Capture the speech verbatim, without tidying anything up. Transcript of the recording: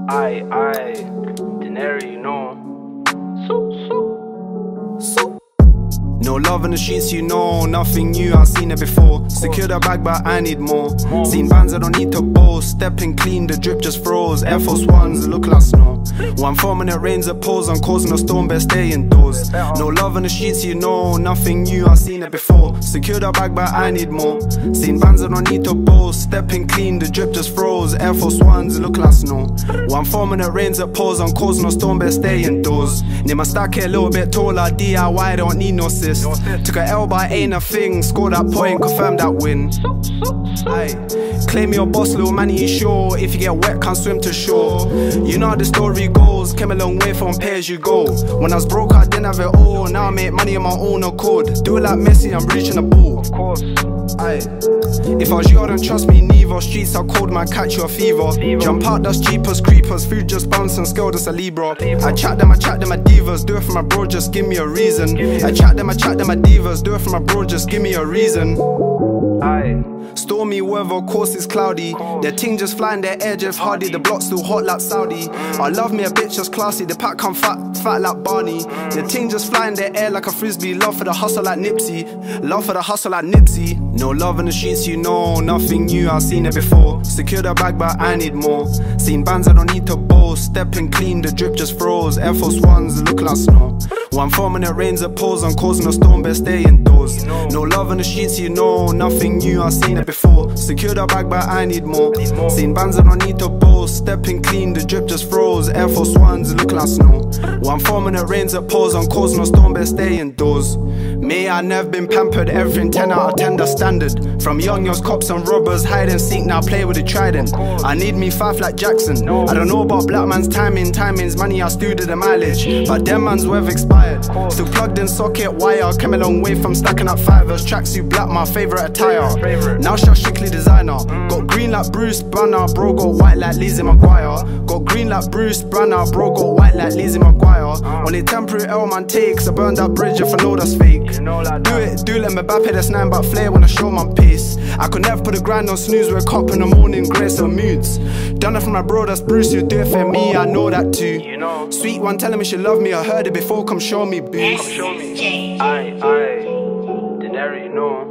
Aye, aye, Denary, you know. So, so, so. No love in the streets, you know, nothing new, I've seen it before. Secure the bag, but I need more. Seen bands, I don't need to boast. Stepping clean, the drip just froze. Air Force Ones, look like snow. One form and it rains, it pours. I'm causing a storm, best stay indoors. No love in the streets, you know, nothing new, I've seen it before. Secure the bag, but I need more. Seen bands, I don't need to boast. Stepping clean, the drip just froze. Air Force Ones, look like snow. One form and it rains, it pours. I'm causing a storm, best stay indoors. Need my stack here a little bit taller. D I Y, don't need no sis. Took a L but ain't a thing. Score that point, confirm that win. Aye. Claim your boss, little man, you sure. If you get wet, can't swim to shore. You know how the story goes. Came a long way from pay as you go. When I was broke, I didn't have it all. Now I make money on my own accord. Do it like Messi, I'm reaching the ball. Of course. Aye. If I was you, I don't trust me neither. Streets are cold, man, catch your fever. Jump out, that's cheap as creepers. Food just bounce and scale, that's a Libra. I chat them, I chat them, my divas. Do it for my bro, just give me a reason. I chat them, I chat them, my divas. Do it for my bro, just give me a reason. Aye. Stormy weather, course it's cloudy. Their ting just flying their air, Jeff Hardy. The block still hot like Saudi. I love me a bitch just classy. The pack come fat, fat like Barney. The ting just flying their air like a frisbee. Love for the hustle like Nipsey. Love for the hustle like Nipsey. No love in the streets, you know, nothing new, I've seen it before. Secure the bag, but I need more. Seen bands, I don't need to boast. Stepping clean, the drip just froze. Air Force Ones, look like snow. One form and it rains, it pours. I'm causing a storm, best stay indoors. No love in the streets, you know, nothing new, I've seen it before. Secure the bag, but I need more. Seen bands, I don't need to boast. Stepping clean, the drip just froze. Air Force Ones, look like snow. One form and it rains, it pours. I'm causing a storm, best stay indoors. Me, I never been pampered, everything ten out of ten, the standard. From young, yours cops and robbers, hide and seek, now play with the trident. I need me five like Jackson. I don't know about black man's timing, timing's money, I still do the mileage. But them man's we've expired. Still plugged in socket wire, came a long way from stacking up fivers. Tracksuit black, my favourite attire. Now shot strictly designer. Got green like Bruce Banner, bro got white like Lizzie McGuire. Got green like Bruce Banner, bro got white like Lizzie McGuire. On a temporary L man takes, I burned that bridge if I know that's fake. Do it, do let me Mbappe, that's nine but flare when I show my pace. I could never put a grind on snooze, wake up in the morning, grace and moods. Done it for my bro, that's Bruce, you do it for me, I know that too. Sweet one telling me she love me, I heard it before, come show me, boo. Come show me. Aye, aye, Denary, you know.